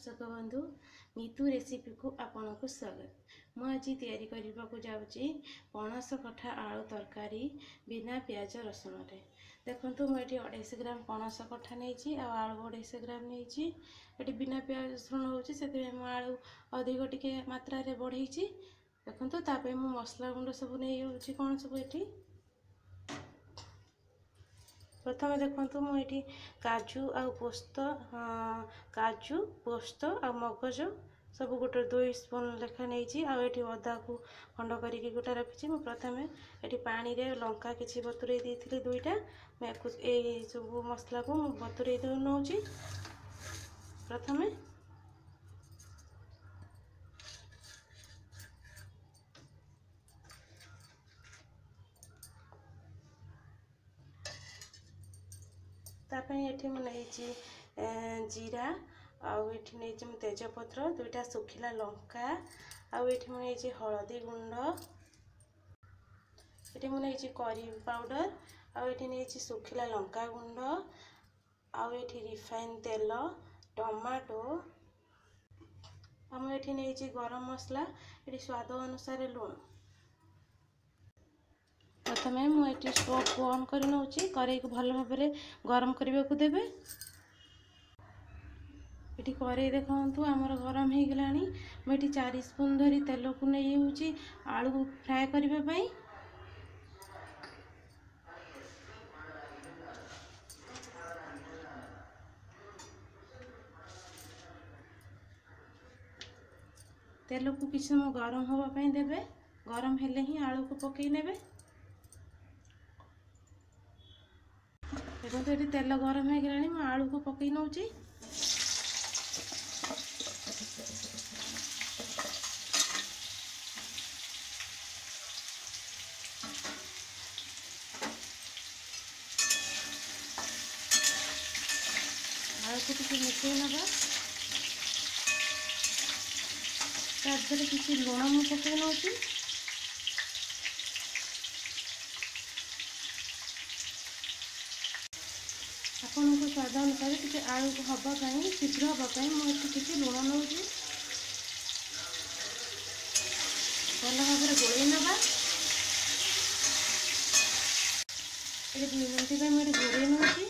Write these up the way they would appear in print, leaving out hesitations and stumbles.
दर्शक बंधु मितु रेसिपी को आपन को स्वागत। मु आज तैयारी करने को जाऊँगी पणस कठा आलू तरकारी बिना प्याज रसुण रे। देखो मुझे 250 ग्राम पणस कठा नहीं आलू 250 ग्राम नहीं ये बिना प्याज रसुण हो आलू अधिक टिके मात्रा बढ़े। देखो ताप मु मसला गुंड सब नहीं कौन सब ये प्रथम देखो मुझे काजू आ पोस्त काजू पोस्त आ मगज सब गोटे 2 स्पून लेखा नहीं अदा को खंड करके गोटे रखी। मुझे प्रथम ये पानी रे लंका किसी बतुरे दी दुईटा सब मसला को बतुरे नौ प्रथम ये मुझे जीरा आठी नहीं तेजपत्र 2टा सुखिला लंका आठी मुझे हलदी गुंड ये मुझे करी पाउडर आठी नहीं सुखिला लंका गुंड आठी रिफाइन तेल टमाटो आठी नहीं गरम मसला ये स्वाद अनुसार लुण। प्रथम मुझे स्टोव को ऑन कर नौची कड़े को भल भाव में गरम करने को देवे। ये कड़े देखु आमर गरम हो गलानी मुझे 4 स्पून धरी तेल को नहीं हूँ आलू फ्राए करने। तेल को किसी समय गरम होगापाई देवे गरम हेले ही आलू को पकई नेबे। देखो ये तेल गरम हो गलानी मैं आलू को पकई नौची। आलू को टिके मिसई नवा तादरे किसी लुण मु पकई नौची। आपन को स्वाद अनुसार टी आलू को हवापाई शीघ्र हवापाई मुझे लुण नौची भल भाव में गोल नवा। ये 2 मिनट मुझे गोल नौची।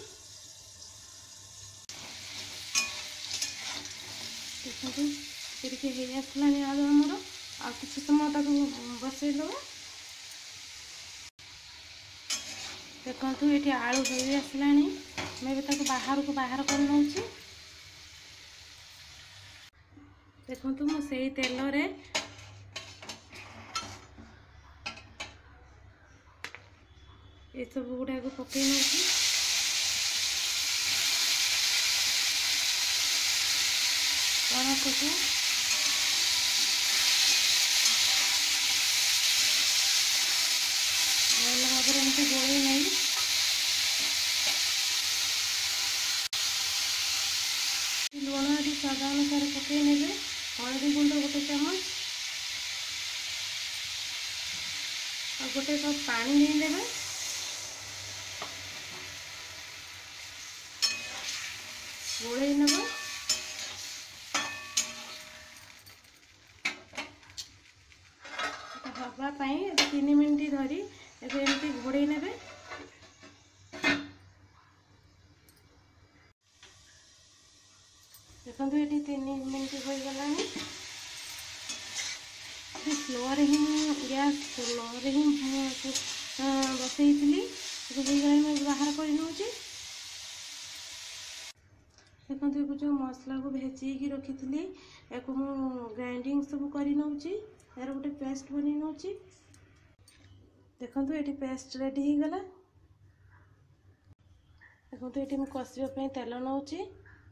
देखो ये आसलानी आलू आमर आ किसी समय बसई दबा। देखो ये आलू हो आसलानी मैं भी बाहर को बाहर कर नौची। देखो मुझे तेल रे ये सब गुड़ा को पकई नौची। पणस को भल भाव में एमती गोल नहीं लुण ये स्वाद अनुसार पकई ने हलदी गुंड 1 चामच और गोटे कप पानी नहीं देवे। गोल नब हवापाई 3 मिनट धरी एमती घोड़े ने। देखो ये 3 मिनट हो गला स्लो ही गैस स्लो ही बसई थी बाहर कर नौची। देखो जो मसला को भेजी रखी थी या ग्राइंडिंग सब कर नौची यार गोटे पेस्ट बनी नौची। देखो ये पेस्ट रेडी हो गला। देखो ये मुझे कषापी तेल नौची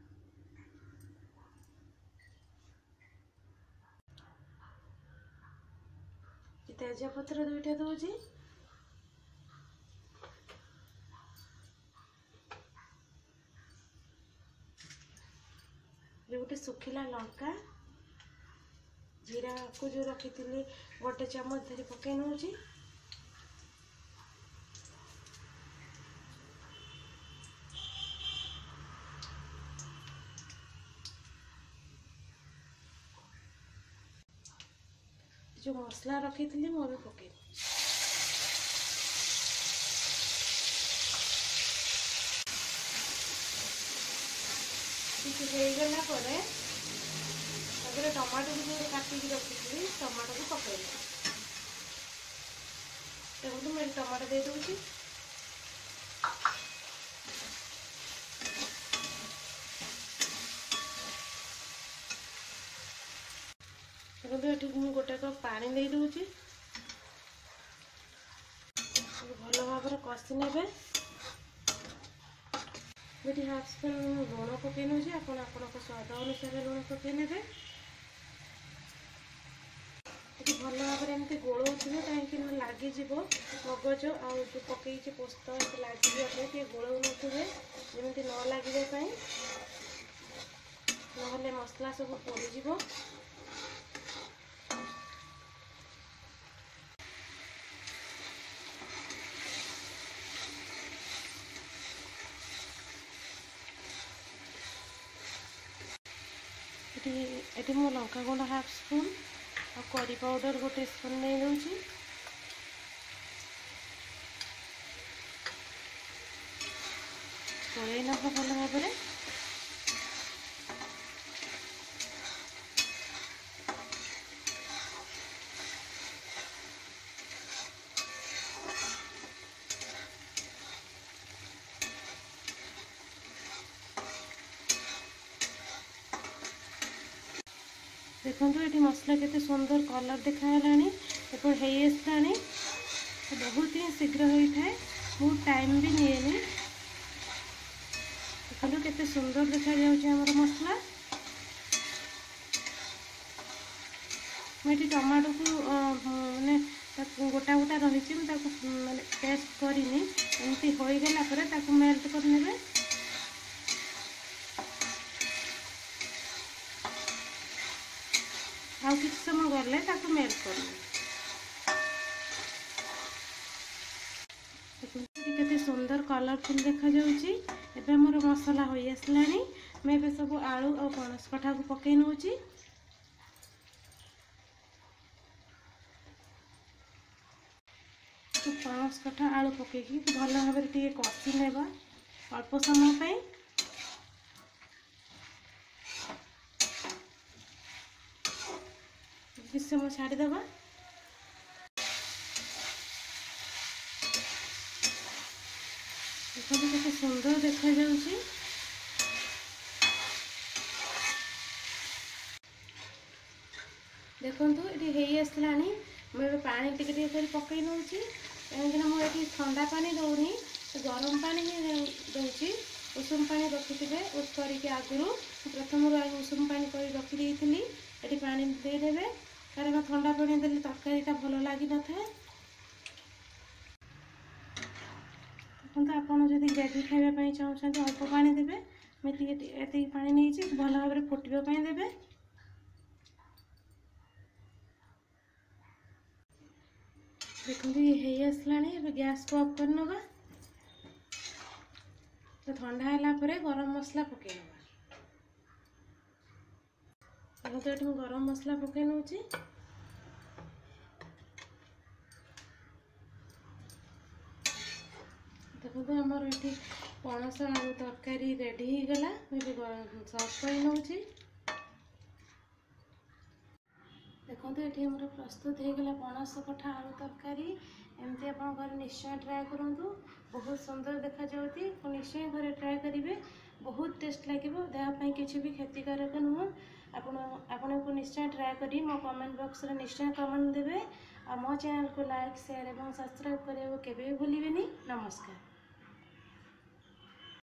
तेजपत्र 2टा दूची गोटे सुखिला लंका जीरा को जो रखी थी 1 चामच धरी पकई नौची। जो मसला रखी थी मैं भी पकई होगला टमाटो भी जो काटिकी रखी टमाटो को पकड़ देखो मैं टमाटो दे दूँगी देखो ये गोटे कप पानी दे दूँगी भल भाव कषि ने ये हाफ स्पून लुण पकई नौ स्वाद अनुसार लुण पकई ने भल भाव एमती गोलौथे कहीं लगिज मगज आउ जो पकई पोस्त लगे गोलौ नए जमी न लगे ना मसला सब पोड़ ये मो लंका गुंड हाफ स्पून और करी पाउडर गोटे स्पून नहीं दूँगी गोलई नब भल भाव देखो ये मसला केते सुंदर कलर दिखाला एपड़े बहुत ही शीघ्र होता है बहुत टाइम भी निएनी देखो केते सुंदर देखा जामर मसला मुझे टमाटो को माने गोटा गोटा रही माने पेस्ट करनी एमती होगला मेल्ट करने आउ किसी समय गले मेल्ट करनी केते सुंदर कलरफुल देखा जाउची एबे मोर मसला होई आसलानी मैं एबे सब आलू और पणस कठा को पकई नउची तो पणस कठा आलू पकई भल भाव कषि नेबा अल्प समय पे किस समय छाड़ीदे देखो केते सुंदर देखा जाउची देखो ये आसलानी मुझे पानी टिके पकई नौची कहीं मुझे ठंडा पानी दौनी गरम पानी ही दूसरी उषुम पानी रखिथे करके आगु प्रथम उषुम पानी कर रखी ये पानी देदेवे कारण ठंडा पानी देले तरकारीटा भल लगी न था देखो आपड़ जब ग्रेवी खावाई चाहते अल्प पानी देवे मुझे पानी नहीं भल भाव फुटापी देवे देखो ये आसला गैस को ऑफ कर नवा तो ठंडा है गरम मसला पकई नवा तो ये गरम मसला पकई नौ देखो तो आमर ये पणस आलू तरकारी रेडी हो गला मुझे सर्व कर नौ देखो ये मोर प्रस्तुत होगा पणस कठा आलू तरकारी एमती आप घर निश्चय ट्राए करूँ बहुत सुंदर देखा जाती निश्चय घर ट्राए करेंगे बहुत टेस्ट लगे देहपाई किसी भी क्षतिकारक नुह आपण को निश्चय ट्राए करी मो कमेंट बॉक्स रे निश्चय कमेंट देवे और मो चैनल को लाइक शेयर और सब्सक्राइब करने को केवे भी भूलिए। नमस्कार।